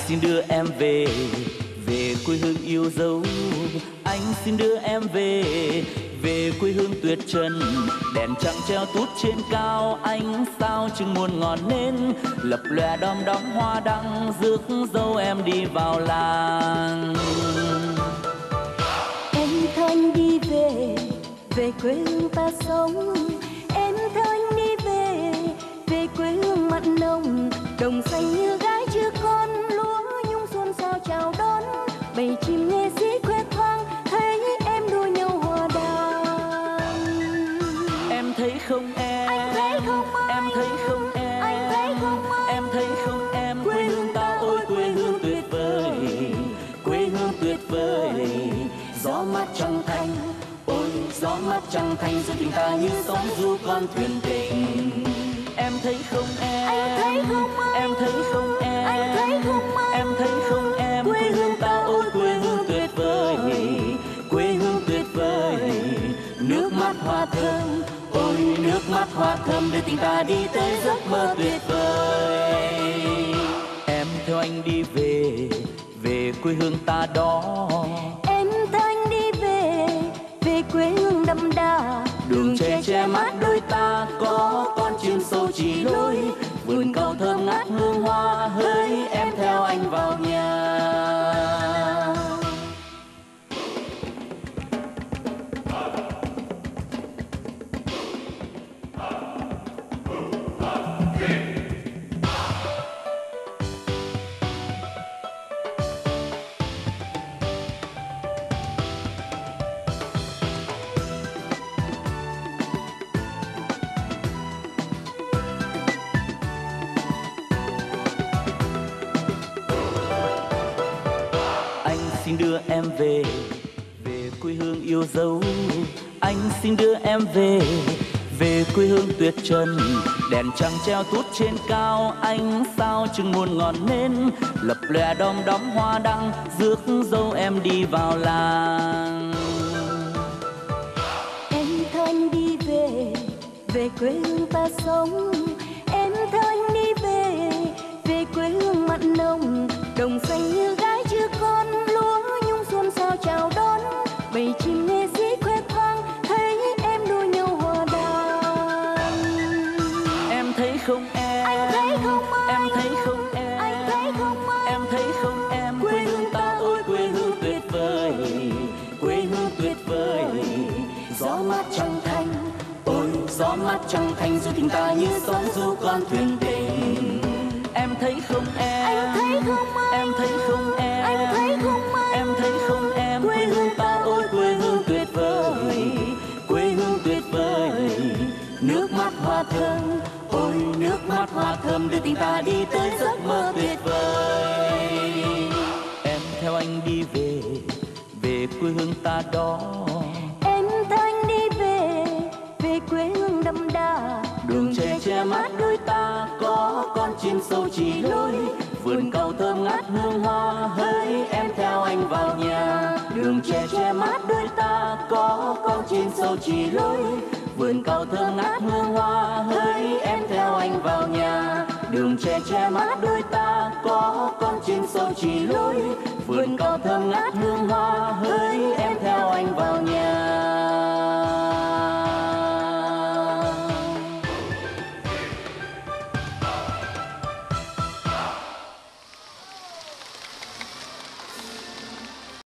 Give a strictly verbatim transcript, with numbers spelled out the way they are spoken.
xin đưa em về, về quê hương yêu dấu. Anh xin đưa em về, về quê hương tuyệt trần. Đèn trăng treo tút trên cao, ánh sao chừng muôn ngọn nến, lập lòe đom đóm hoa đăng, rước dâu em đi vào làng. Em theo anh đi về, về quê hương ta sống. Em theo anh đi về, về quê hương mặn nồng. Đồng xanh như gái chưa con, lúa nhung xuân sao chào đón. Bầy chim nghệ sĩ khoe khoang, thấy em đua nhau hòa đàn. Em thấy không em, anh thấy không em thấy không em, anh thấy không em thấy không em. Quê hương ta ôi quê hương tuyệt vời, quê hương tuyệt vời. Gió mát trăng thanh, ôi gió mát trăng thanh, giữa tình ta như sóng du con thuyền tình. Em thấy không em, anh thấy không em thấy không em, anh thấy không em thấy không em. Quê hương ta ôi quê hương tuyệt vời, quê hương tuyệt vời. Nước mắt hoa thơm, ôi nước mắt hoa thơm, đưa tình ta đi tới giấc mơ tuyệt vời. Em theo anh đi về, về quê hương ta đó. Em theo anh đi về, về quê hương đậm đà. Đường tre che mát đôi ta, có con chim sâu chỉ lối. Vườn cau thơm ngát hương hoa, hỡi em theo anh vào nhà. Xin đưa em về, về quê hương yêu dấu. Anh xin đưa em về, về quê hương tuyệt trần. Đèn trăng treo tút trên cao, ánh sao chừng muôn ngọn nến, lập lòe đom đóm hoa đăng, rước dâu em đi vào làng. Em theo anh đi về, về quê hương ta sống. Em theo anh đi về, về quê hương mặn nồng. Đồng xanh như gái chưa con, lúa nhung xuân sao chào đón. Bầy chim nghệ sĩ khoe khoang, thấy em đua nhau hòa đàn. Em thấy không em, anh thấy không em thấy không em, anh thấy không em thấy không em. Quê hương ta ôi quê hương tuyệt vời, quê hương tuyệt vời. Gió mát trăng thanh, ôi gió mát trăng thanh, du tình ta như sóng du con thuyền tình. Em thấy không em, anh thấy không em thấy không em, anh thấy không em thấy không em. Quê hương ta ôi quê hương tuyệt vời, quê hương tuyệt vời. Nước mắt hoa thơm, ôi nước mắt hoa thơm, đưa tình ta đi tới giấc mơ tuyệt vời. Em theo anh đi về, về quê hương ta đó. Em theo anh đi về, về quê hương đậm đà. Đường tre che mát đôi ta, có con chim sâu chỉ lối. Vườn cau thơm ngát hương hoa, hỡi em theo anh vào nhà. Đường tre che mát đôi ta, có con chim sâu chỉ lối. Vườn cau thơm ngát hương hoa, hỡi em theo anh vào nhà. Đường tre che mát đôi ta, có con chim sâu chỉ lối. Vườn cau thơm ngát hương hoa, hỡi em